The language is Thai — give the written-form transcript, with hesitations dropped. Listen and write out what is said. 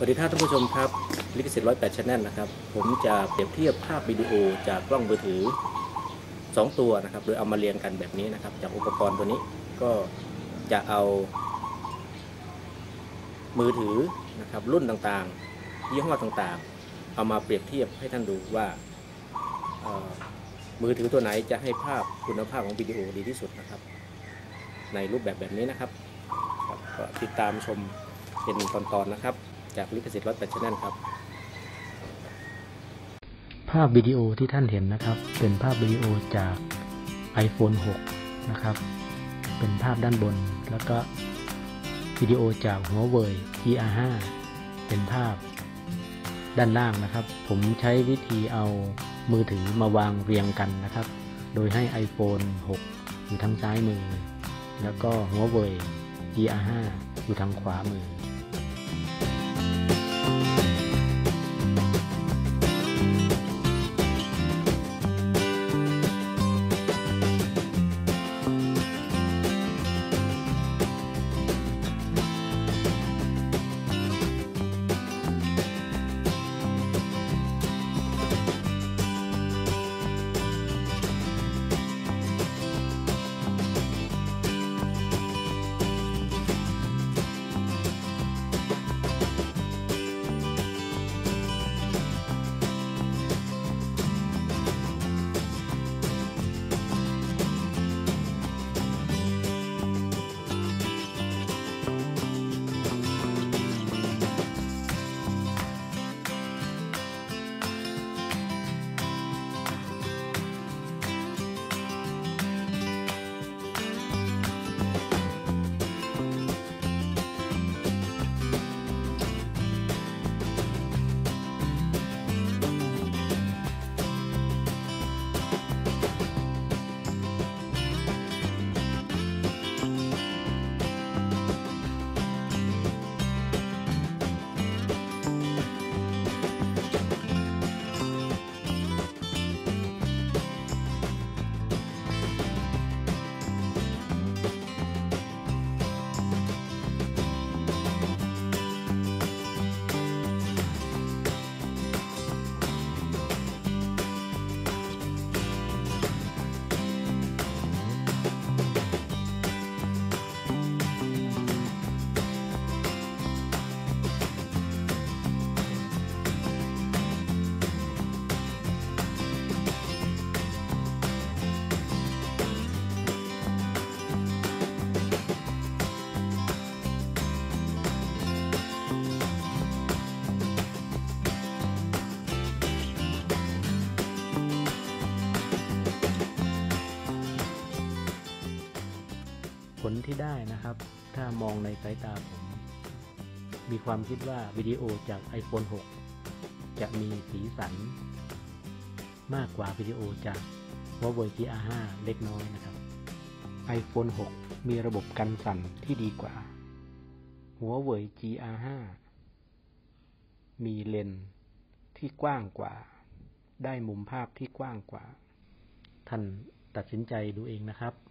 วัสดีครับท่านผู้ชมครับลิขสิทธิ์108 Channel นะครับผมจะเปรียบเทียบภาพวิดีโอจากกล้องมือถือ2ตัวนะครับโดยเอามาเรียงกันแบบนี้นะครับจากอุปกรณ์ตัวนี้ก็จะเอามือถือนะครับรุ่นต่างๆยี่ห้อต่างๆเอามาเปรียบเทียบให้ท่านดูว่ามือถือตัวไหนจะให้ภาพคุณภาพของวิดีโอดีที่สุดนะครับในรูปแบบนี้นะครับก็ติดตามชมเป็นตอนๆนะครับจากลิขสิทธิ์108 Channel ครับภาพวิดีโอที่ท่านเห็นนะครับเป็นภาพวิดีโอจาก iPhone 6 นะครับเป็นภาพด้านบนแล้วก็วิดีโอจาก Huawei GR5 เป็นภาพด้านล่างนะครับผมใช้วิธีเอามือถือมาวางเรียงกันนะครับโดยให้ iPhone 6 อยู่ทางซ้ายมือแล้วก็ Huawei GR5 อยู่ทางขวามือผลที่ได้นะครับถ้ามองในสายตาผมมีความคิดว่าวิดีโอจาก iPhone 6 จะมีสีสันมากกว่าวิดีโอจาก Huawei GR5 เล็กน้อยนะครับ iPhone 6 มีระบบกันสั่นที่ดีกว่า Huawei GR5 มีเลนส์ที่กว้างกว่าได้มุมภาพที่กว้างกว่าท่านตัดสินใจดูเองนะครับ